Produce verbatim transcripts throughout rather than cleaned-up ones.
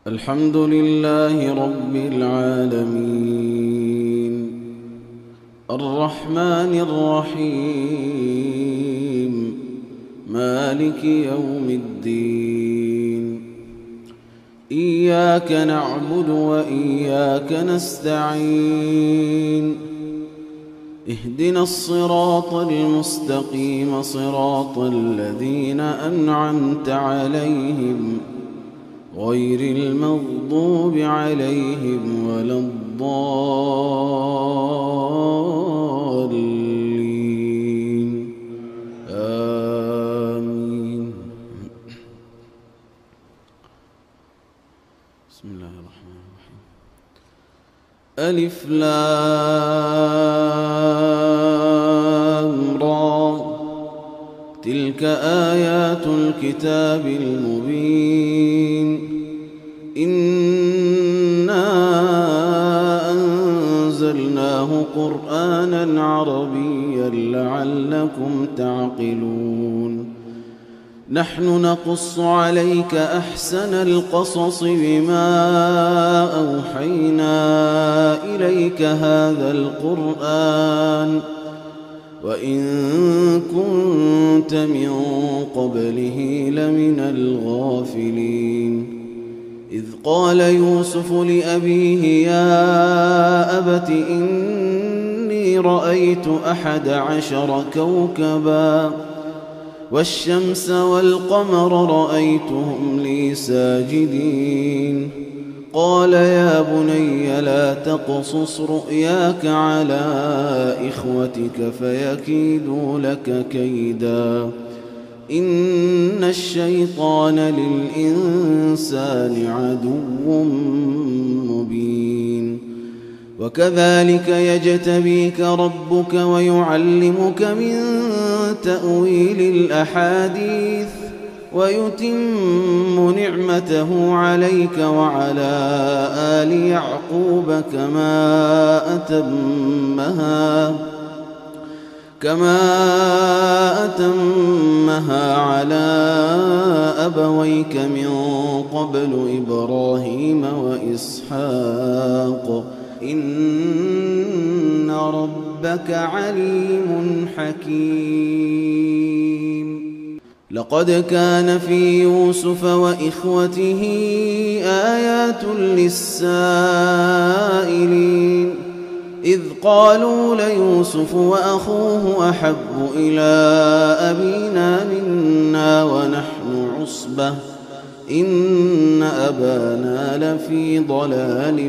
الحمد لله رب العالمين الرحمن الرحيم مالك يوم الدين إياك نعبد وإياك نستعين اهدنا الصراط المستقيم صراط الذين أنعمت عليهم غير المغضوب عليهم ولا الضالين آمين. بسم الله الرحمن الرحيم. ألف لام را تلك آيات الكتاب المبين إنا أنزلناه قرآنا عربيا لعلكم تعقلون. نحن نقص عليك أحسن القصص بما أوحينا إليك هذا القرآن وإن كنت من قبله لمن الغافلين. إذ قال يوسف لأبيه يا أبت إني رأيت أحد عشر كوكبا والشمس والقمر رأيتهم لي ساجدين. قال يا بني لا تقصص رؤياك على إخوتك فيكيدوا لك كيدا إن الشيطان للإنسان عدو مبين. وكذلك يجتبيك ربك ويعلمك من تأويل الأحاديث ويتم نعمته عليك وعلى آل يعقوب كما أتمها كما أتمها على أبويك من قبل إبراهيم وإسحاق إن ربك عليم حكيم. لقد كان في يوسف وإخوته آيات للسائلين إذ قالوا ليوسف وأخوه أحب إلى أبينا منا ونحن عصبة إن أبانا لفي ضلال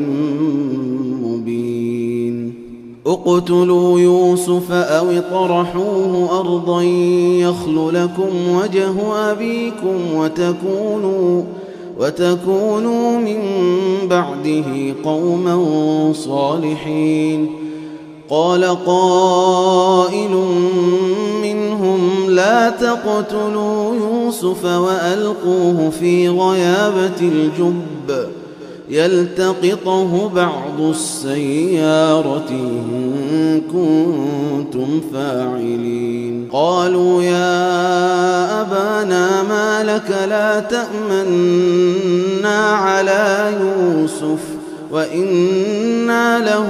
مبين. اقتلوا يوسف أو اطرحوه أرضا يخل لكم وجه أبيكم وتكونوا وتكونوا من بعده قوما صالحين. قال قائل منهم لا تقتلوا يوسف وألقوه في غيابة الجب يلتقطه بعض السيارة إن كنتم فاعلين. قالوا يا أبانا ما لك لا تأمنا على يوسف وإنا له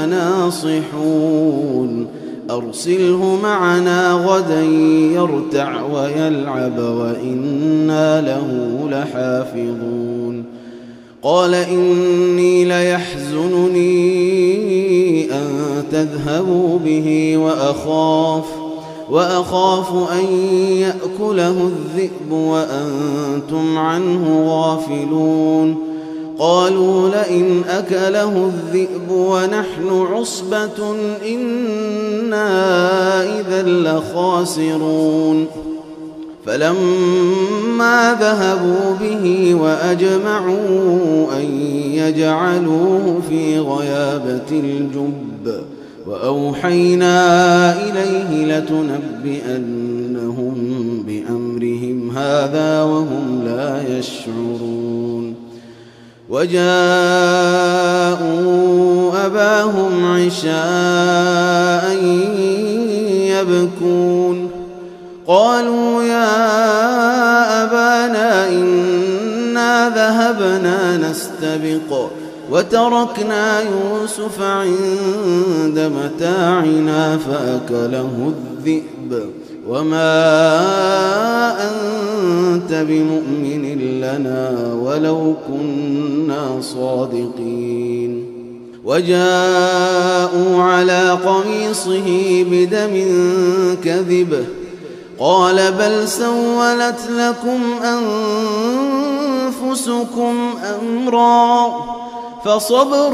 لناصحون أرسله معنا غدا يرتع ويلعب وإنا له لحافظون. قال إني ليحزنني أن تذهبوا به وأخاف وأخاف أن يأكله الذئب وأنتم عنه غافلون. قالوا لئن أكله الذئب ونحن عصبة إنا إذا لخاسرون. فلما ذهبوا به وأجمعوا أن يجعلوه في غيابة الجب وأوحينا إليه لتنبئنهم بأمرهم هذا وهم لا يشعرون. وجاءوا أباهم عشاء يبكون قالوا يا أبانا إنا ذهبنا نستبق وتركنا يوسف عند متاعنا فأكله الذئب وما أنت بمؤمن لنا ولو كنا صادقين. وجاءوا على قميصه بدم كذب قال بل سولت لكم أنفسكم أمرا فصبر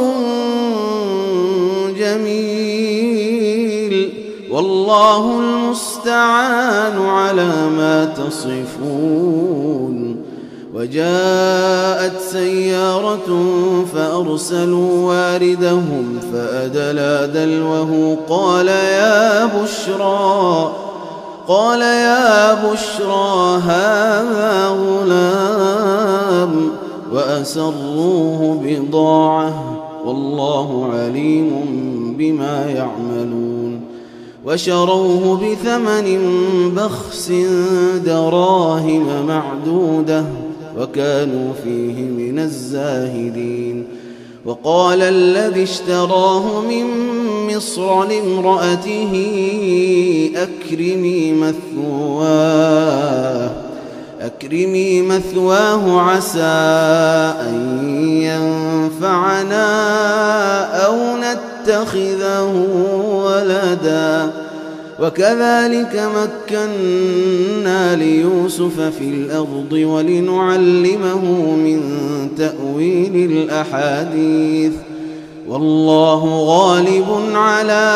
جميل والله المستعان على ما تصفون. وجاءت سيارة فأرسلوا واردهم فأدلى دلوه قال يا بشرى قال يا بشرى هذا غلام وأسروه بضاعة والله عليم بما يعملون. وشروه بثمن بخس دراهم معدودة وكانوا فيه من الزاهدين. وقال الذي اشتراه من مصر لامرأته أكرمي مثواه أكرمي مثواه عسى أن ينفعنا أو نتخذه ولدا وكذلك مكنا ليوسف في الأرض ولنعلمه من تأويل الأحاديث والله غالب على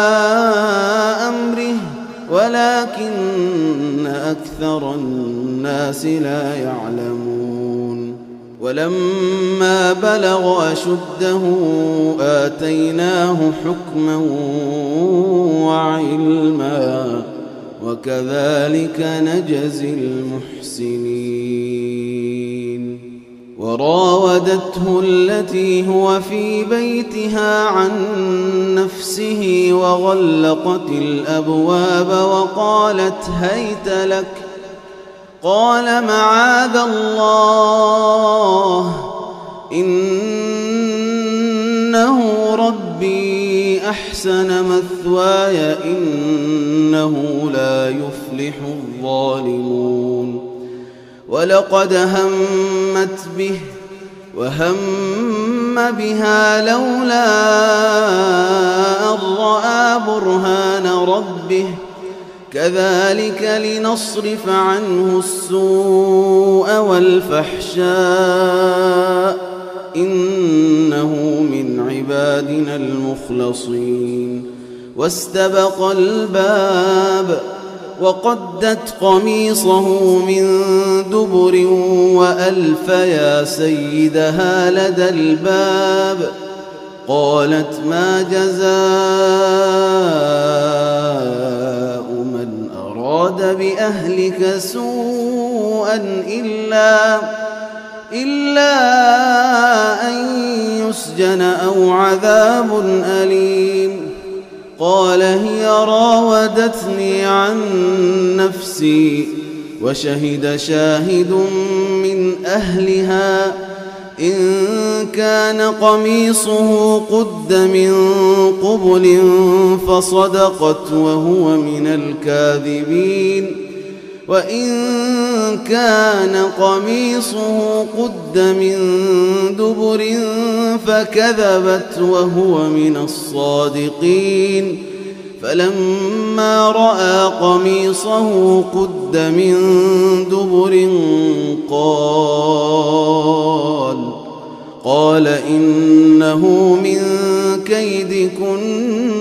أمره ولكن أكثر الناس لا يعلمون. ولما بلغ أشده آتيناه حكما وعلما وكذلك نجزي المحسنين. وراودته التي هو في بيتها عن نفسه وغلقت الأبواب وقالت هيت لك قال معاذ الله إنه ربي أحسن مثواي إنه لا يفلح الظالمون. ولقد همت به وهم بها لولا أن رأى برهان ربه كذلك لنصرف عنه السوء والفحشاء إنه من عبادنا المخلصين. واستبق الباب وقدت قميصه من دبر وألف يا سيدها لدى الباب قالت ما جزاء من أراد بأهلك سوءا إلا إلا أن يسجن أو عذاب أليم. قال هي راودتني عن نفسي وشهد شاهد من أهلها إن كان قميصه قد من قبل فصدقت وهو من الكاذبين وإن كان قميصه قد من دبر فكذبت وهو من الصادقين. فلما رأى قميصه قد من دبر قال قال إنه من كيدكن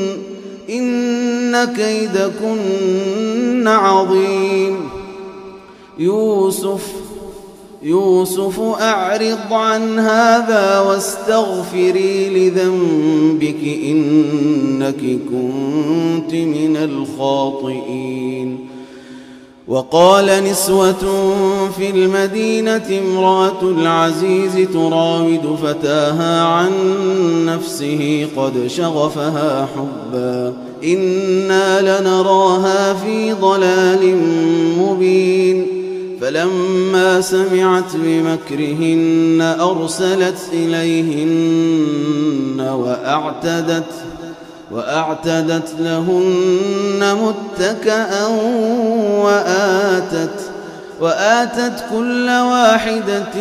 إن كيدكن عظيم. يوسف يوسف أعرض عن هذا واستغفري لذنبك إنك كنت من الخاطئين. وقال نسوة في المدينة امرأة العزيز تراود فتاها عن نفسه قد شغفها حبا إنا لنراها في ضلال مبين. فلما سمعت بمكرهن أرسلت إليهن وأعتدت وأعتدت لهن متكأ وآتت وآتت كل واحدة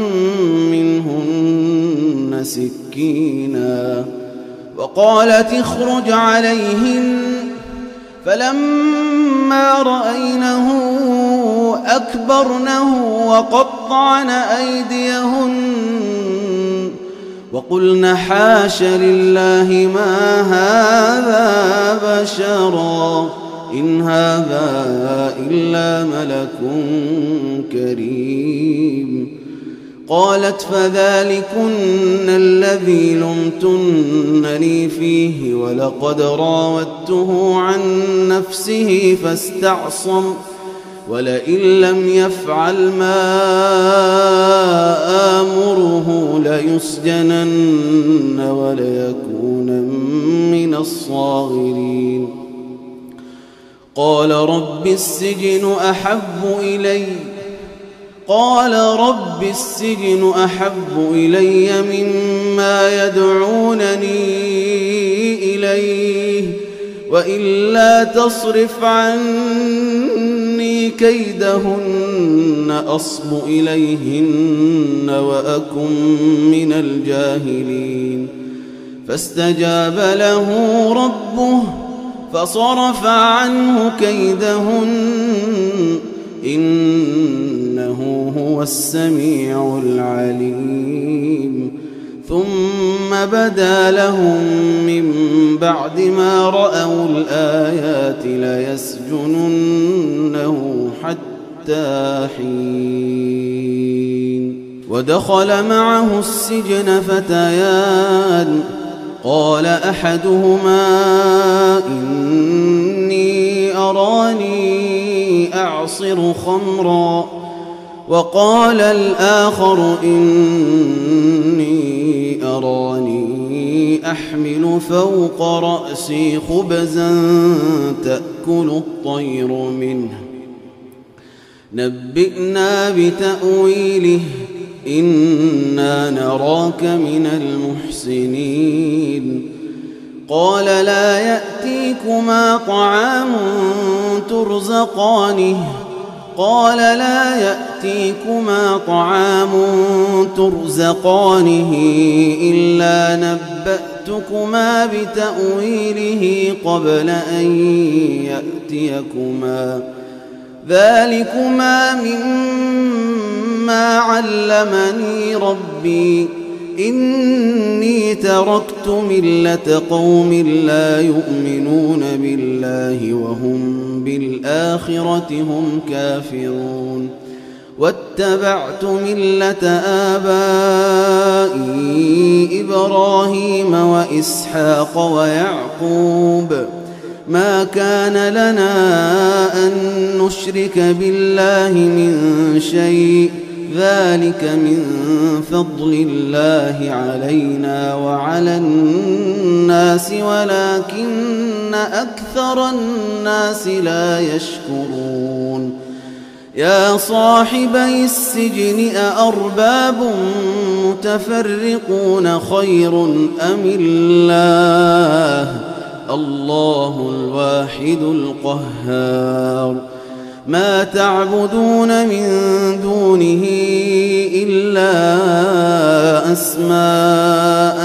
منهن سكينا وقالت اخرج عليهن فلما رأينه أكبرنه وقطعن أيديهن وقلن حاش لله ما هذا بشرا إن هذا إلا ملك كريم. قالت فذلكن الذي لمتنني فيه ولقد راودته عن نفسه فاستعصم ولئن لم يفعل ما آمره ليسجنن وليكونن من الصاغرين. قال رب السجن أحب إلي قال رب السجن أحب إلي مما يدعونني إليه وإلا تصرف عني كيدهن أصب إليهن وأكن من الجاهلين. فاستجاب له ربه فصرف عنه كيدهن إنه هو السميع العليم. ثم بدا لهم من بعد ما رأوا الآيات ليسجننه حتى حين. ودخل معه السجن فتيان قال أحدهما إني أراني أعصر خمرا وقال الآخر إني أراني أحمل فوق رأسي خبزا تأكل الطير منه نبئنا بتأويله إنا نراك من المحسنين. قال لا يأتيكما طعام ترزقانه قال لا يأتيكما طعام ترزقانه إلا نبأتكما بتأويله قبل أن يأتيكما ذلكما مما علمني ربي إني تركت ملة قوم لا يؤمنون بالله وهم بالآخرة هم كافرون واتبعت ملة آبائي إبراهيم وإسحاق ويعقوب ما كان لنا أن نشرك بالله من شيء ذلك من فضل الله علينا وعلى الناس ولكن أكثر الناس لا يشكرون. يا صاحبي السجن أأرباب متفرقون خير أم الله الله الواحد القهار. ما تعبدون من دونه إلا أسماء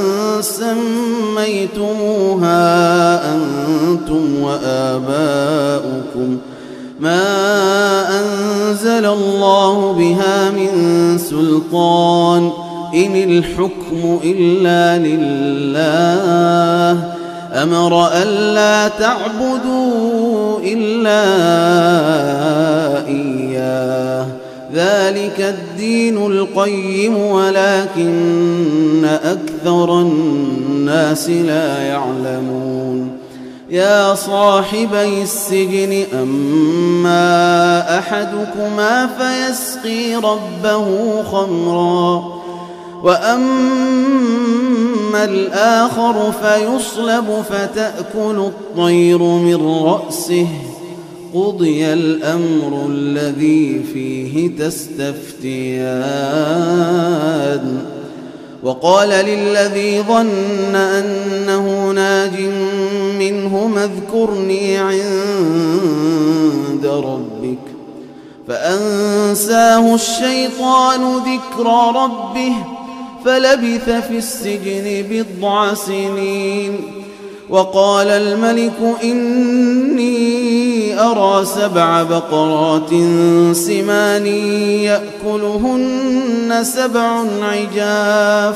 سميتموها أنتم وآباؤكم ما أنزل الله بها من سلطان إن الحكم إلا لله أمر ألا تعبدوا إلا إياه ذلك الدين القيم ولكن أكثر الناس لا يعلمون. يا صاحبي السجن أما أحدكما فيسقي ربه خمرا وأما الآخر فيصلب فتأكل الطير من رأسه قضي الأمر الذي فيه تستفتيان وقال للذي ظن أنه ناج منهما اذكرني عند ربك فأنساه الشيطان ذكر ربه فلبث في السجن بضع سنين وقال الملك إني أرى سبع بقرات سمان يأكلهن سبع عجاف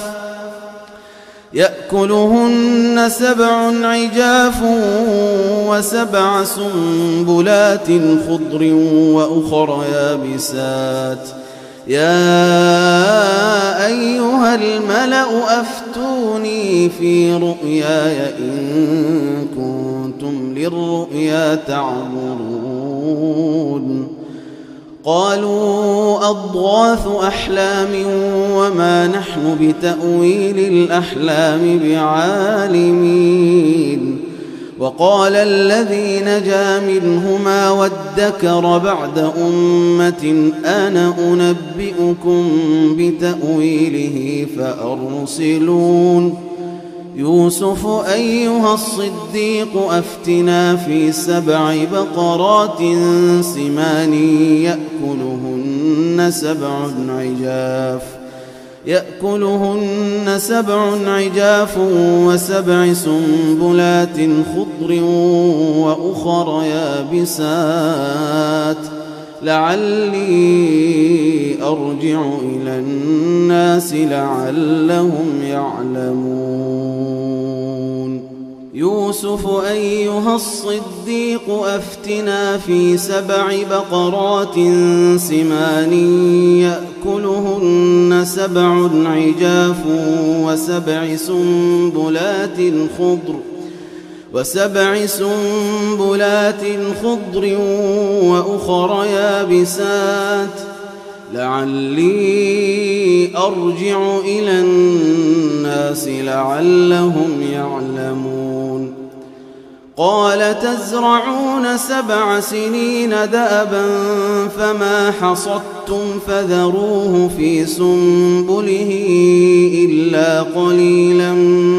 يأكلهن سبع عجاف وسبع سنبلات خضر وأخر يابسات يا أيها الملأ أفتوني في رؤياي إن كنتم للرؤيا تعبرون قالوا أضغاث أحلام وما نحن بتأويل الأحلام بعالمين وقال الذي نجا منهما وادكر بعد أمة أنا أنبئكم بتأويله فأرسلون يوسف أيها الصديق أفتنا في سبع بقرات سمان يأكلهن سبع عجاف يأكلهن سبع عجاف وسبع سنبلات خضر وأخر يابسات لعلي أرجع إلى الناس لعلهم يعلمون يوسف أيها الصديق أفتنا في سبع بقرات سمان يأكلهن سبع عجاف وسبع سنبلات خضر وسبع سنبلات خضر وأخر يابسات لعلي أرجع إلى الناس لعلهم يعلمون قال تزرعون سبع سنين دأبا فما حصدتم فذروه في سنبله إلا قليلا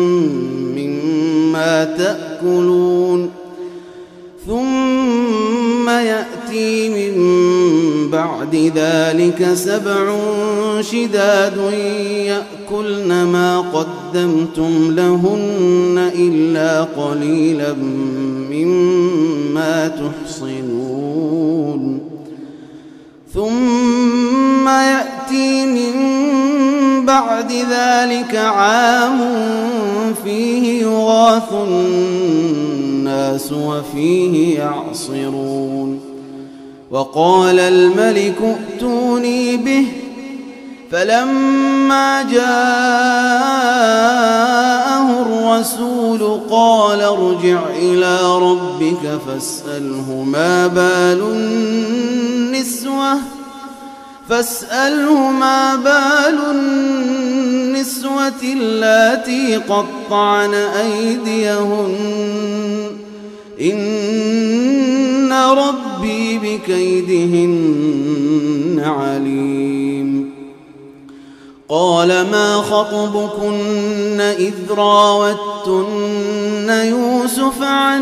مما تأكلون ثم يأتي من بعد ذلك سبع شداد يأكلن ما قدمتم لهن إلا قليلا مما تحصنون ثم يأتي من بعد ذلك عام فيه يغاث الناس وفيه يعصرون وقال الملك ائتوني به فلما جاءه الرسول قال ارجع إلى ربك فاسأله ما بال النسوة فاسأله ما بال النسوة اللاتي قطعن أيديهن إن ربي بكيدهن عليم قال ما خطبكن إذ راوتن يوسف عن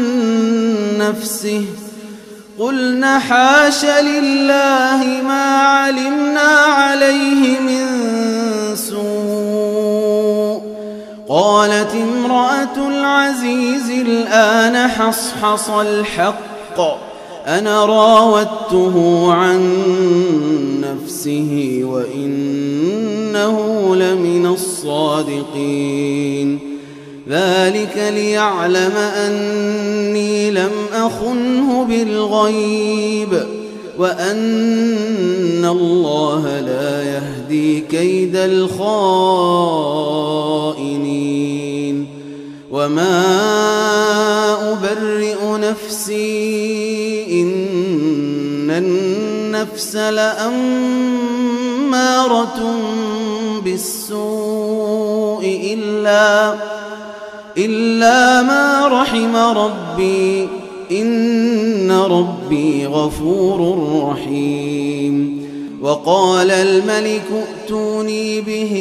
نفسه قلنا حاش لله ما علمنا عليه من سوء قالت امرأة العزيز الآن حصحص الحق أنا راودته عن نفسه وإنه لمن الصادقين ذلك ليعلم أني لم أخنه بالغيب وأن الله لا يهدي كيد الخائنين وما أبرئ نفسي إن النفس لأمارة بالسوء إلا إلا ما رحم ربي إن ربي غفور رحيم. وقال الملك ائتوني به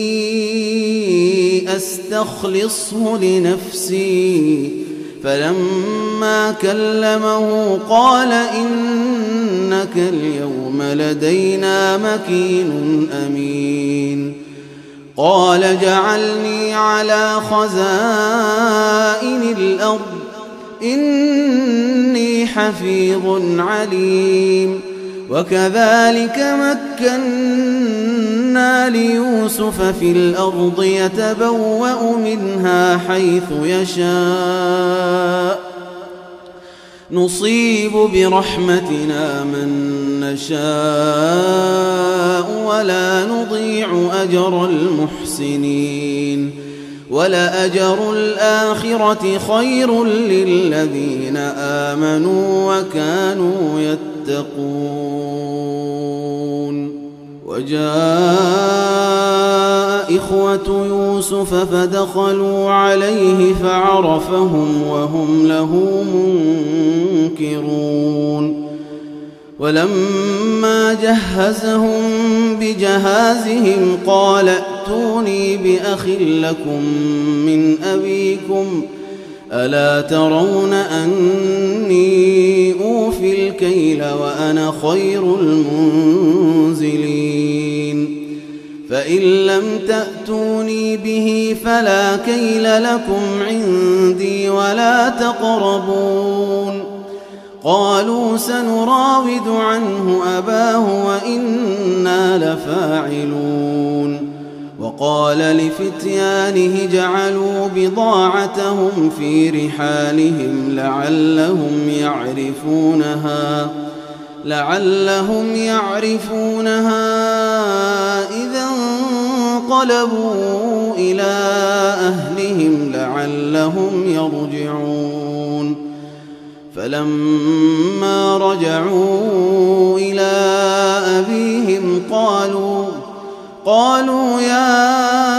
أستخلصه لنفسي، فلما كلمه قال إنك اليوم لدينا مكين أمين. قال اجعلني على خزائن الأرض إني حفيظ عليم. وكذلك مكنا ليوسف في الأرض يتبوأ منها حيث يشاء نصيب برحمتنا من نشاء ولا نضيع أجر المحسنين. ولأجر الآخرة خير للذين آمنوا وكانوا يتقون. وجاء إخوة يوسف فدخلوا عليه فعرفهم وهم له منكرون. ولما جهزهم بجهازهم قال ائتوني بأخ لكم من أبيكم ألا ترون أني أوفي الكيل وأنا خير المنزلين. فإن لم تأتوني به فلا كيل لكم عندي ولا تقربون. قالوا سنراود عنه أباه وإنا لفاعلون. وقال لفتيانه جعلوا بضاعتهم في رحالهم لعلهم يعرفونها لعلهم يعرفونها إذا انقلبوا إلى أهلهم لعلهم يرجعون. فلما رجعوا إلى أبيهم قالوا قالوا يا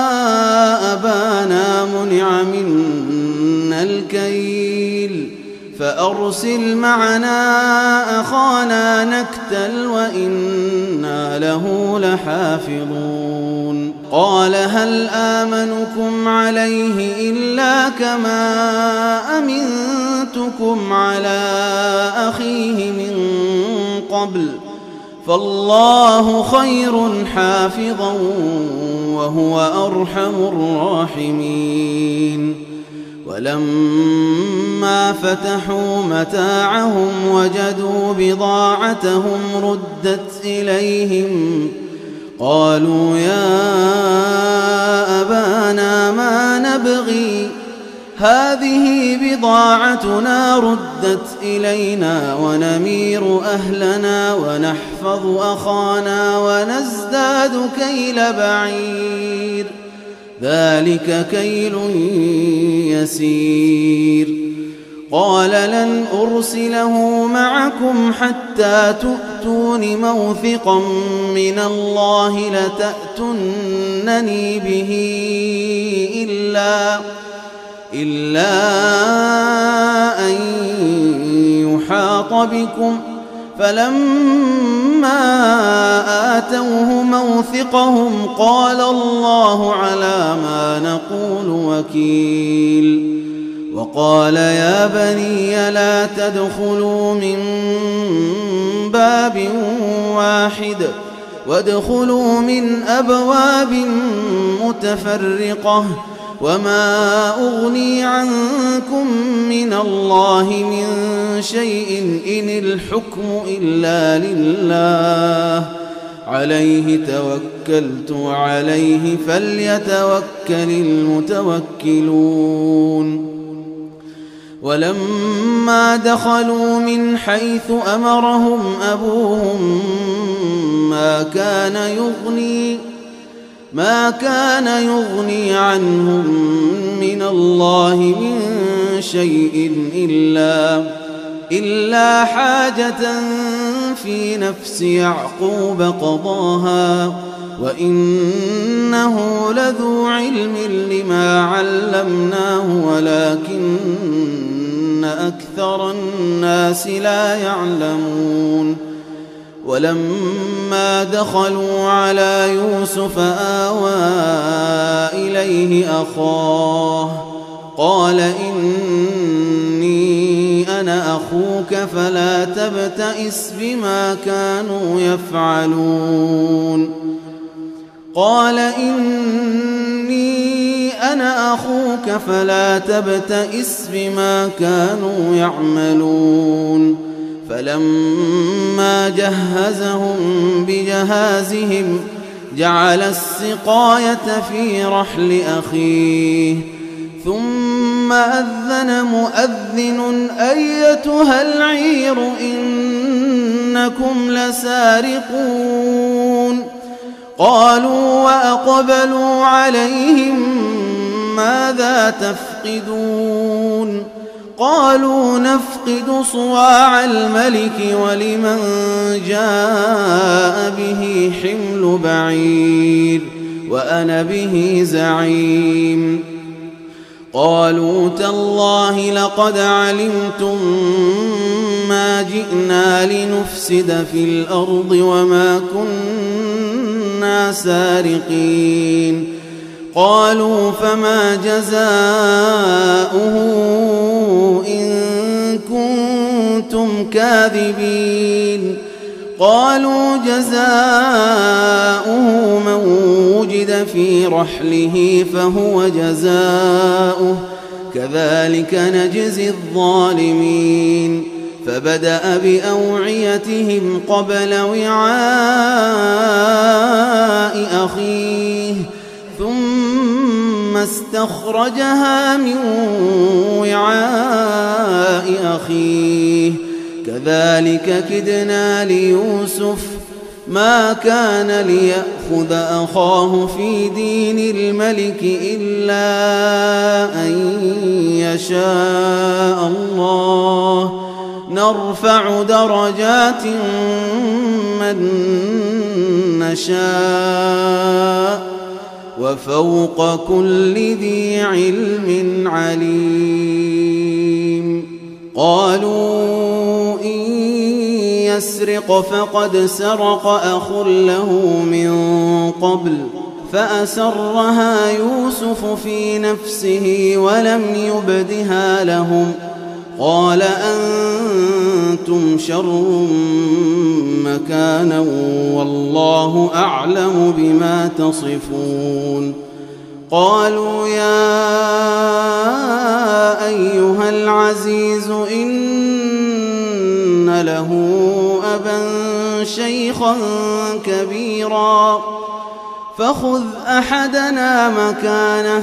أبانا منع منا الكيل فأرسل معنا أخانا نكتل وإنا له لحافظون. قال هل آمنكم عليه إلا كما أمنتكم على أخيه من قبل فالله خير حافظا وهو أرحم الراحمين. ولما فتحوا متاعهم وجدوا بضاعتهم ردت إليهم قالوا يا أبانا ما نبغي هذه بضاعتنا ردت إلينا ونمير أهلنا ونحفظ أخانا ونزداد كيل بعير ذلك كيل يسير. قال لن أرسله معكم حتى تؤتون موثقا من الله لتأتونني به إلا إلا أن يحاط بكم. فلما آتوه موثقهم قال الله على ما نقول وكيل. وقال يا بني لا تدخلوا من باب واحد وادخلوا من أبواب متفرقة وما أغني عنكم من الله من شيء إن الحكم إلا لله عليه توكلت وعليه فليتوكل المتوكلون. ولما دخلوا من حيث أمرهم أبوهم ما كان يغني ما كان يغني عنهم من الله من شيء إلا إلا حاجة في نفس يعقوب قضاها وإنه لذو علم لما علمناه ولكن أكثر الناس لا يعلمون ولما دخلوا على يوسف آوى إليه أخاه قال إني أنا أخوك فلا تبتئس بما كانوا يفعلون قال إني أنا أخوك فلا تبتئس بما كانوا يعملون فلما جهزهم بجهازهم جعل السقاية في رحل أخيه ثم أذن مؤذن أيتها العير إنكم لسارقون قالوا وأقبلوا عليهم ماذا تفقدون قالوا نفقد صواع الملك ولمن جاء به حمل بعير وأنا به زعيم قالوا تالله لقد علمتم ما جئنا لنفسد في الأرض وما كنا سارقين قالوا فما جزاؤه إن كنتم كاذبين قالوا جزاؤه من وجد في رحله فهو جزاؤه كذلك نجزي الظالمين فبدأ بأوعيتهم قبل وعاء أخيه ثم استخرجها من وعاء أخيه كذلك كدنا ليوسف ما كان ليأخذ أخاه في دين الملك إلا أن يشاء الله نرفع درجات من نشاء وفوق كل ذي علم عليم قالوا إن يسرق فقد سرق أخ له من قبل فأسرها يوسف في نفسه ولم يبدها لهم قال أنتم شر مكانا والله أعلم بما تصفون قالوا يا أيها العزيز إن له أبا شيخا كبيرا فخذ أحدنا مكانه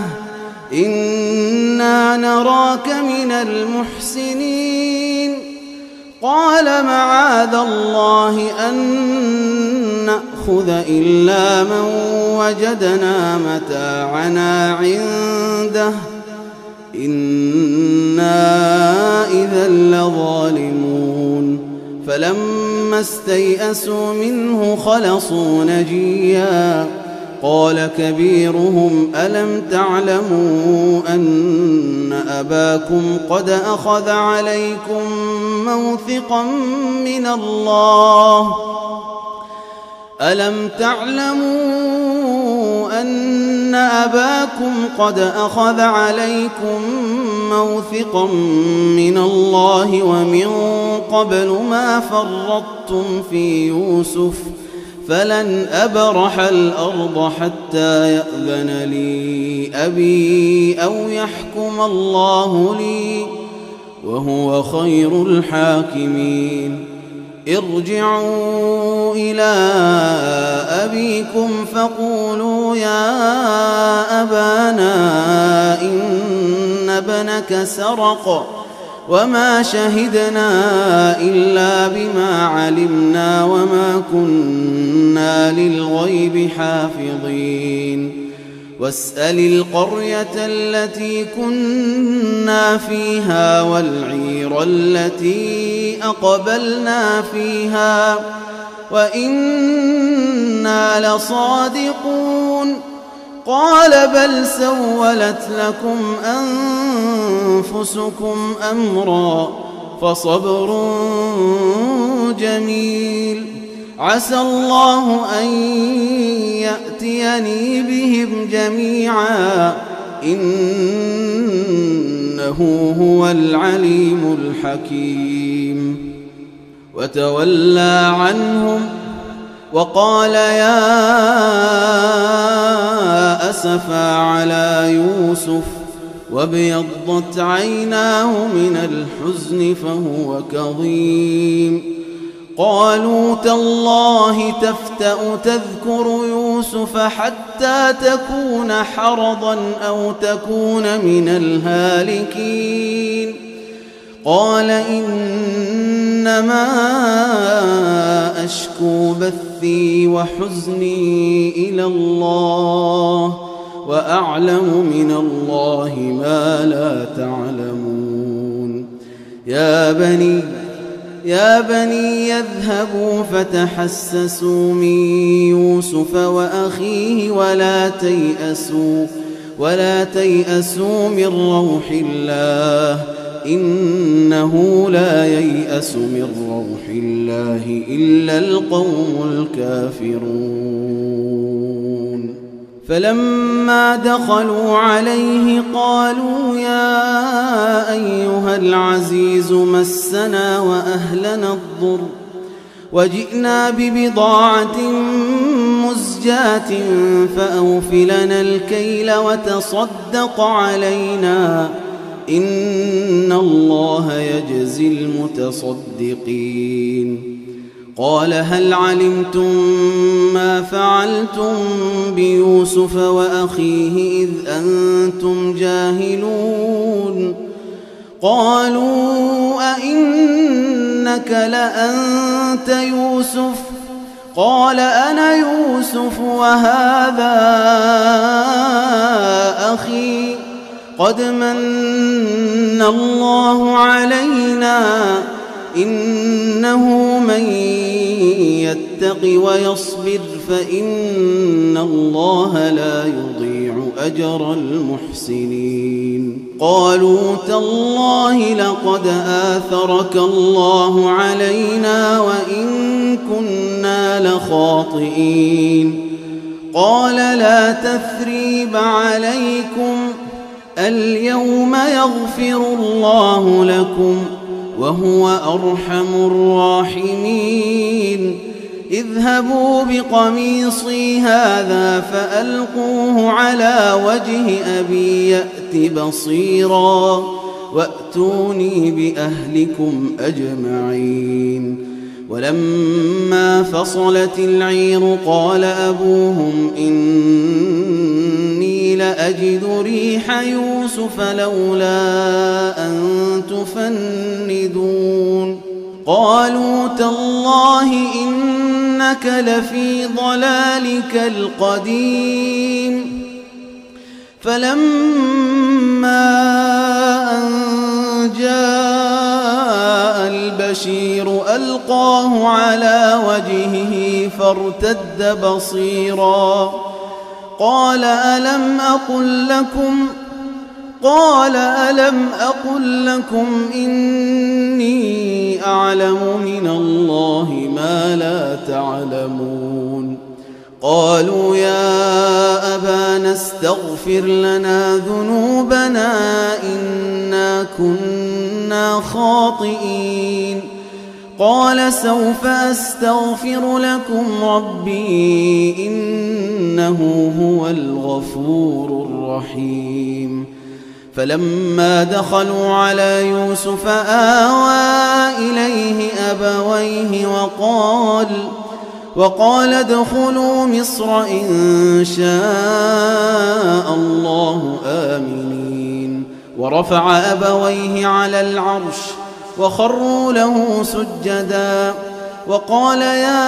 إنا نراك من المحسنين قال معاذ الله أن نأخذ إلا من وجدنا متاعنا عنده إنا إذا لظالمون فلما استيئسوا منه خلصوا نجيا قال كبيرهم ألم تعلموا أن أباكم قد أخذ عليكم موثقا من الله ألم تعلموا أن أباكم قد أخذ عليكم موثقا من الله ومن قبل ما فرطتم في يوسف فلن أبرح الأرض حتى يأذن لي أبي أو يحكم الله لي وهو خير الحاكمين ارجعوا إلى أبيكم فقولوا يا أبانا إن ابنك سرق وما شهدنا إلا بما علمنا وما كنا للغيب حافظين واسأل القرية التي كنا فيها والعير التي أقبلنا فيها وإنا لصادقون قال بل سولت لكم أنفسكم أمرا فصبر جميل عسى الله أن يأتيني بهم جميعا إنه هو العليم الحكيم وتولى عنهم وقال يا أسفا على يوسف وابيضت عيناه من الحزن فهو كظيم قالوا تالله تفتأ تذكر يوسف حتى تكون حرضا أو تكون من الهالكين قال إنما أشكو بثي وحزني إلى الله وأعلم من الله ما لا تعلمون يا بني يا بني يذهبوا فتحسسوا من يوسف وأخيه ولا تيأسوا ولا تيأسوا من روح الله إنه لا ييأس من روح الله إلا القوم الكافرون فلما دخلوا عليه قالوا يا أيها العزيز مسنا وأهلنا الضر وجئنا ببضاعة مزجاة فأوفلنا الكيل وتصدق علينا إن الله يجزي المتصدقين قال هل علمتم ما فعلتم بيوسف وأخيه إذ أنتم جاهلون قالوا أئنك لأنت يوسف قال أنا يوسف وهذا أخي قد من الله علينا إنه من يتق ويصبر فإن الله لا يضيع أجر المحسنين قالوا تالله لقد آثرك الله علينا وإن كنا لخاطئين قال لا تثريب عليكم اليوم يغفر الله لكم وهو أرحم الراحمين اذهبوا بقميصي هذا فألقوه على وجه أبي يأت بصيرا وأتوني بأهلكم أجمعين ولما فصلت العير قال أبوهم إني لأجد ريح يوسف لولا أن تفندون قالوا تالله إنك لفي ضلالك القديم فلما أن جاء البشير ألقاه على وجهه فارتد بصيرا قال ألم أقل لكم قال ألم أقل لكم إني أعلم من الله ما لا تعلمون قالوا يا أبانا استغفر لنا ذنوبنا إنا كنا خاطئين قال سوف أستغفر لكم ربي إنه هو الغفور الرحيم فلما دخلوا على يوسف آوى إليه أبويه وقال وقال ادخلوا مصر إن شاء الله آمنين ورفع أبويه على العرش وخروا له سجدا وقال يا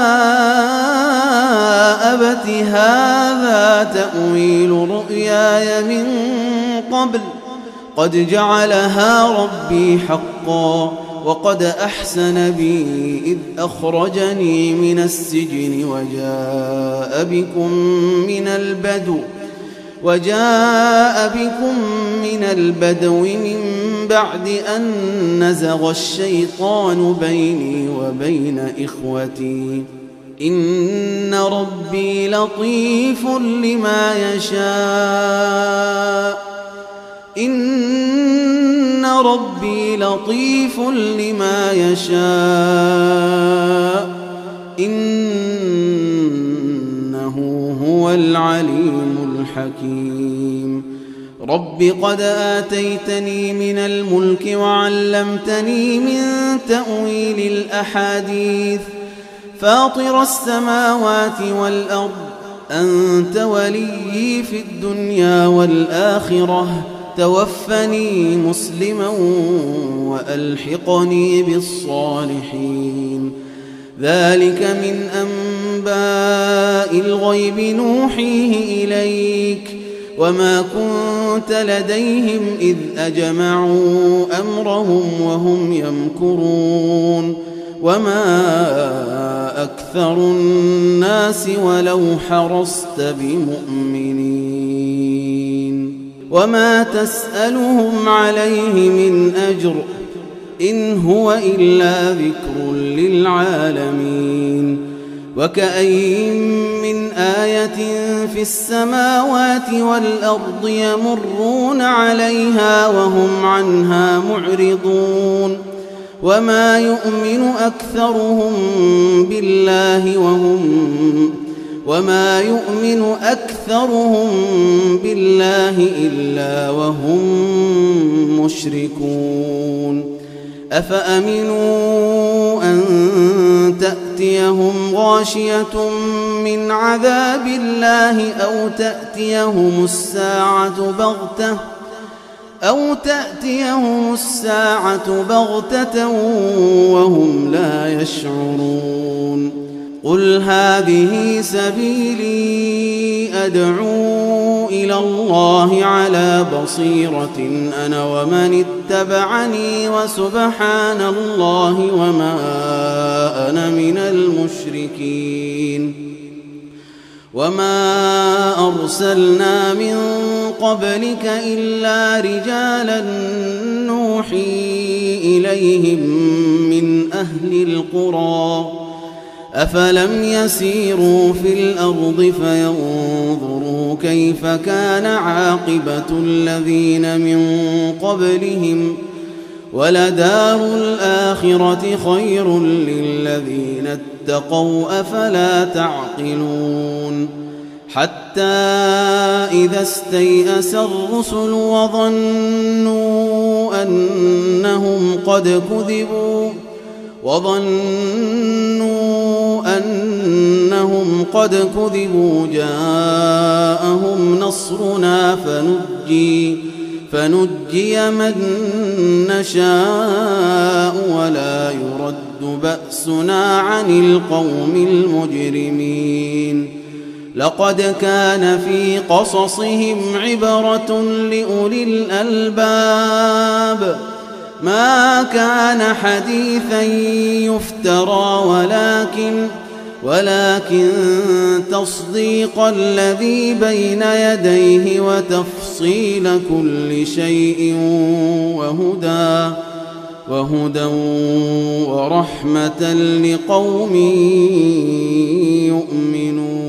أبت هذا تأويل رؤياي من قبل قد جعلها ربي حقا وقد أحسن بي إذ أخرجني من السجن وجاء بكم من البدو وجاء بكم من البدو من بعد أن نزغ الشيطان بيني وبين إخوتي إن ربي لطيف لما يشاء إن ربي لطيف لما يشاء إنه هو العليم الحكيم رب قد آتيتني من الملك وعلمتني من تأويل الأحاديث فاطر السماوات والأرض أنت وليي في الدنيا والآخرة توفني مسلما وألحقني بالصالحين ذلك من أنباء الغيب نوحيه إليك وما كنت لديهم إذ أجمعوا أمرهم وهم يمكرون وما أكثر الناس ولو حرصت بمؤمنين وما تسألهم عليه من أجر إن هو إلا ذكر للعالمين وكأين من آية في السماوات والأرض يمرون عليها وهم عنها معرضون وما يؤمن أكثرهم بالله وهم وما يؤمن أكثرهم بالله إلا وهم مشركون أفأمنوا أن تأتيهم غاشية من عذاب الله أو تأتيهم الساعة بغتة أو تأتيهم الساعة بغتة وهم لا يشعرون قل هذه سبيلي أدعو إلى الله على بصيرة أنا ومن اتبعني وسبحان الله وما أنا من المشركين وما أرسلنا من قبلك إلا رجالا نوحي إليهم من أهل القرى أفلم يسيروا في الأرض فينظروا كيف كان عاقبة الذين من قبلهم ولدار الآخرة خير للذين اتقوا أفلا تعقلون حتى إذا استيأس الرسل وظنوا أنهم قد كذبوا وظنوا أنهم قد كذبوا جاءهم نصرنا فنجي فنجي من نشاء ولا يرد بأسنا عن القوم المجرمين لقد كان في قصصهم عبرة لأولي الألباب ما كان حديثا يفترى ولكن ولكن تصديق الذي بين يديه وتفصيل كل شيء وهدى وهدى ورحمة لقوم يؤمنون